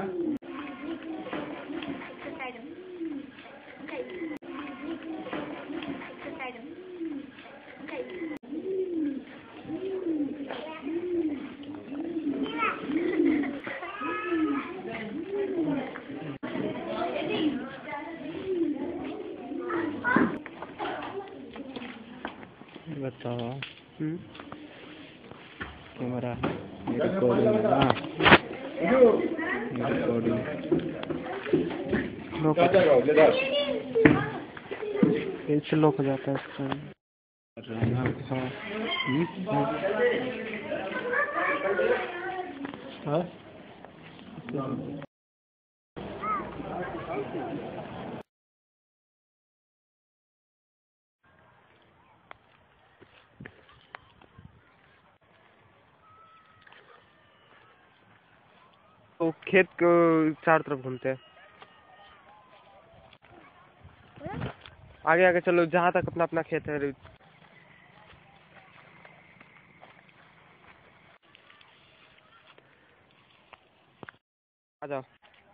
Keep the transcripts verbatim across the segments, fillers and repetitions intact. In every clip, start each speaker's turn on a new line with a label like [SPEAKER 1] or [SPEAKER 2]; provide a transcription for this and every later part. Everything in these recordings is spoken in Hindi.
[SPEAKER 1] बताओ। हम्म कैमरा रिकॉर्डिंग रिकॉर्डिंग कैसे लॉक हो जाता है इसका? हाँ तो खेत को चार तरफ घूमते हैं। आगे आगे चलो, जहाँ तक अपना अपना खेत है। आ जाओ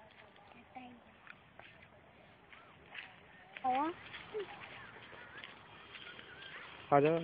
[SPEAKER 1] आ जाओ।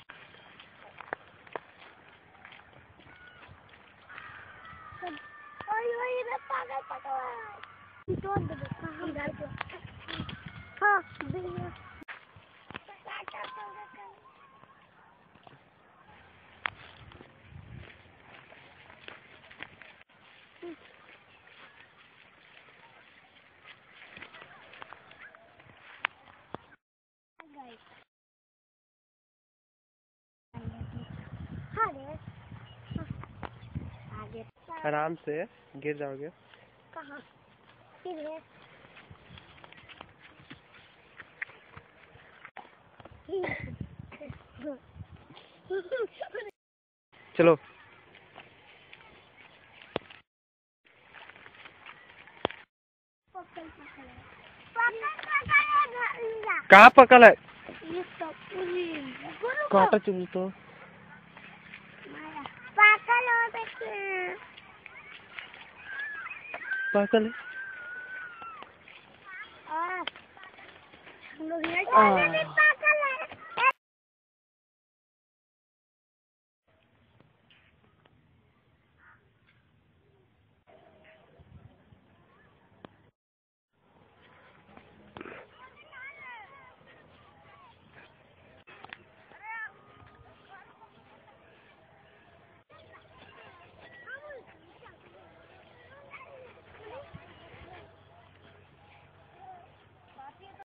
[SPEAKER 1] आराम से, गिर जाओगे। कहाँ गिरे? चलो कहाँ पकड़ है? काटा चुन तो पागल है।